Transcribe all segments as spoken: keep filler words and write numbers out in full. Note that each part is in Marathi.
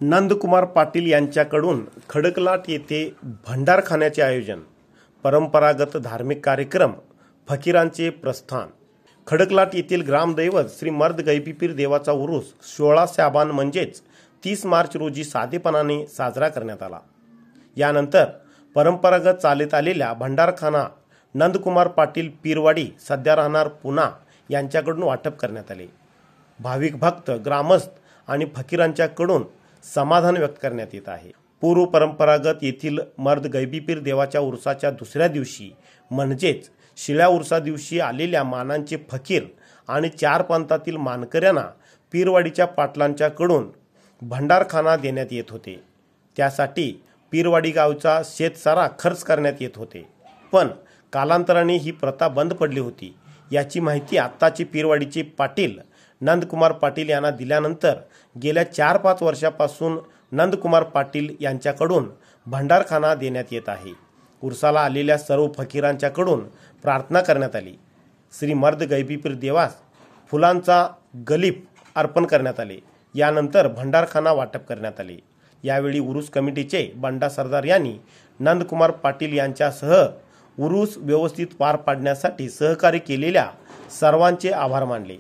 नंदकुमार पाटील यांच्याकडून खडकलाट येथे भंडारखान्याचे आयोजन, परंपरागत धार्मिक कार्यक्रम, फकीरांचे प्रस्थान। खडकलाट येथील ग्रामदैवत श्री मर्द गैबीपीर देवाचा उरूस सोळा शाबान म्हणजेच तीस मार्च रोजी साधेपणाने साजरा करण्यात आला। यानंतर परंपरागत चालत आलेल्या भंडारखाना नंदकुमार पाटील पीरवाडी सध्या राहणार पुणा यांच्याकडून वाटप करण्यात आले। भाविक भक्त, ग्रामस्थ आणि फकीरांच्याकडून समाधान व्यक्त करण्यात येत आहे। पूर्व परंपरागत येथील मर्द गैबीपीर देवाच्या उरसाच्या दुसऱ्या दिवशी म्हणजेच शिळ्या उरसा दिवशी आलेल्या मानांचे फकीर आणि चार पंथातील मानकऱ्यांना पीरवाडीच्या पाटलांच्याकडून भंडारखाना देण्यात येत होते। त्यासाठी पीरवाडी गावचा शेतसारा खर्च करण्यात येत होते, पण कालांतराने ही प्रथा बंद पडली होती। याची माहिती आत्ताचे पीरवाडीचे पाटील नंदकुमार पाटील यांना दिल्यानंतर गेल्या चार पाच वर्षापासून नंदकुमार पाटील यांच्याकडून भंडारखाना देण्यात येत आहे। उरसाला आलेल्या सर्व फकीरांच्याकडून प्रार्थना करण्यात आली। श्री मर्द गैबीपीर देवास फुलांचा गलीप अर्पण करण्यात आले। यानंतर भंडारखाना वाटप करण्यात आले। यावेळी उरूस कमिटीचे बंडा सरदार यांनी नंदकुमार पाटील यांच्यासह उरूस व्यवस्थित पार पाडण्यासाठी सहकार्य केलेल्या सर्वांचे आभार मानले।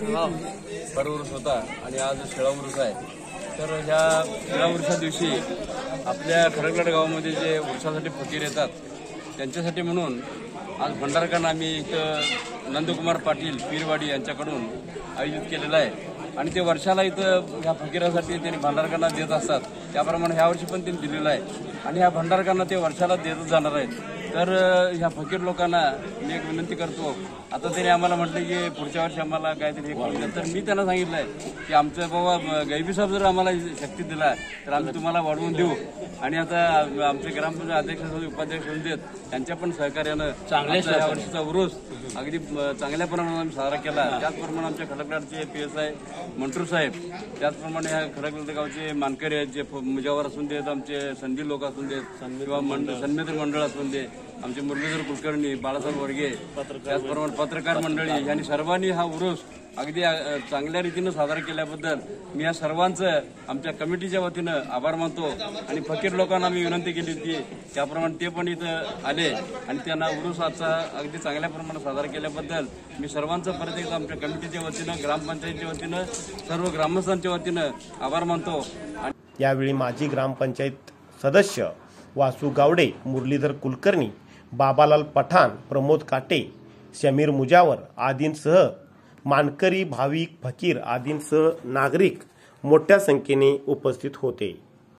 उरूस होता आणि आज शिळा उरूस आहे, तर ह्या शिळा उरूसा दिवशी आपल्या खडकलाट गावामध्ये जे उरसासाठी फकीर येतात त्यांच्यासाठी म्हणून आज भंडारखाना आम्ही इथं नंदकुमार पाटील पीरवाडी यांच्याकडून आयोजित केलेला आहे आणि ते वर्षाला इथं ह्या फकीरासाठी त्यांनी भंडारखाना देत असतात। त्याप्रमाणे ह्या वर्षी पण त्यांनी दिलेला आहे आणि ह्या भंडारखाना ते वर्षाला देतच जाणार आहेत। तर ह्या फकीर लोकांना मी एक विनंती करतो, आता त्यांनी आम्हाला म्हटलं की पुढच्या वर्षी आम्हाला काहीतरी हे करून द्या, तर मी त्यांना सांगितलं आहे की आमचं बाबा गैबी साहेब जर आम्हाला शक्ती दिला तर आम्ही तुम्हाला वाढवून देऊ आणि आता आमचे ग्रामपंचायत अध्यक्ष उपाध्यक्ष होऊन देत त्यांच्या पण सहकार्यानं चांगल्या या वर्षीचा उरूस अगदी चांगल्या प्रमाणात आम्ही साजरा केला। त्याचप्रमाणे आमच्या खडकलाटचे पी एस आय मंटू साहेब, त्याचप्रमाणे ह्या खडकलाट गावचे मानकरी आहेत, जे मुजावर असून देत, आमचे संधी लोक असून देत किंवा मंडळ सन्मित्र मंडळ असून दे, आमचे मुरलीधर कुलकर्णी, बाळासाहेब वर्गे, त्याचप्रमाणे पत्रकार मंडळी यांनी सर्वांनी हा उरूस अगदी चांगल्या रीतीनं साजरा केल्याबद्दल मी या सर्वांचं आमच्या कमिटीच्या वतीनं आभार मानतो आणि फकीर लोकांना मी विनंती केली होती त्याप्रमाणे ते पण इथं आले आणि त्यांना उरूस आजचा अगदी चांगल्या प्रमाणात साजरा केल्याबद्दल मी सर्वांचं परत एकदा आमच्या कमिटीच्या वतीनं, ग्रामपंचायतीच्या वतीनं, सर्व ग्रामस्थांच्या वतीनं आभार मानतो। यावेळी माजी ग्रामपंचायत सदस्य वासू गावडे, मुरलीधर कुलकर्णी, बाबालाल पठाण, प्रमोद काटे, शमीर मुजावर आदींसह मानकरी, भाविक, फकीर आदींसह नागरिक मोठ्या संख्येने उपस्थित होते।